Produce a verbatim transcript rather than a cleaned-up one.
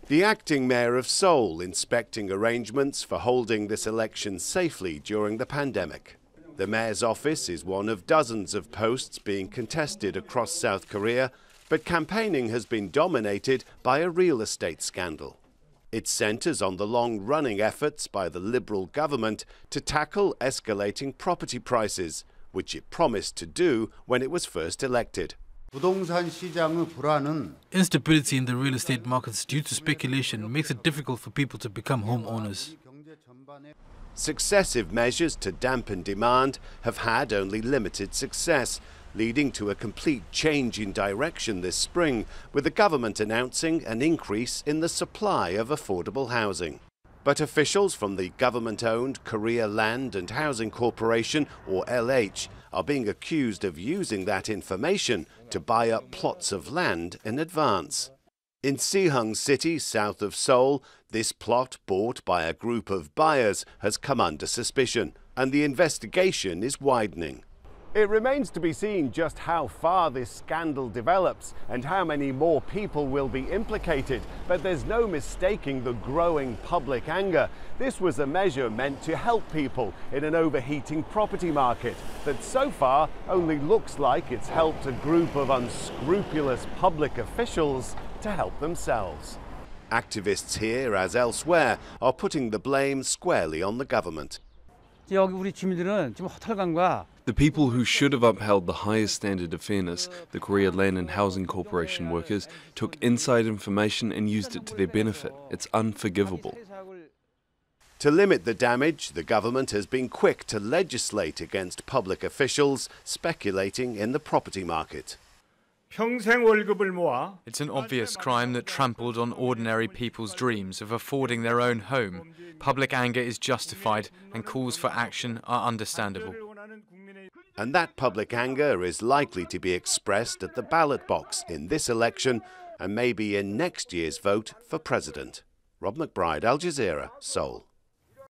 The acting mayor of Seoul inspecting arrangements for holding this election safely during the pandemic. The mayor's office is one of dozens of posts being contested across South Korea, but campaigning has been dominated by a real estate scandal. It centers on the long-running efforts by the Liberal government to tackle escalating property prices, which it promised to do when it was first elected. Instability in the real estate markets due to speculation makes it difficult for people to become homeowners. Successive measures to dampen demand have had only limited success, leading to a complete change in direction this spring, with the government announcing an increase in the supply of affordable housing. But officials from the government-owned Korea Land and Housing Corporation, or L H, are being accused of using that information to buy up plots of land in advance. In Sihung City, south of Seoul, this plot bought by a group of buyers has come under suspicion, and the investigation is widening. It remains to be seen just how far this scandal develops and how many more people will be implicated, but there's no mistaking the growing public anger. This was a measure meant to help people in an overheating property market that so far only looks like it's helped a group of unscrupulous public officials to help themselves. Activists here, as elsewhere, are putting the blame squarely on the government. The people who should have upheld the highest standard of fairness, the Korea Land and Housing Corporation workers, took inside information and used it to their benefit. It's unforgivable. To limit the damage, the government has been quick to legislate against public officials speculating in the property market. It's an obvious crime that trampled on ordinary people's dreams of affording their own home. Public anger is justified and calls for action are understandable. And that public anger is likely to be expressed at the ballot box in this election and maybe in next year's vote for president. Rob McBride, Al Jazeera, Seoul.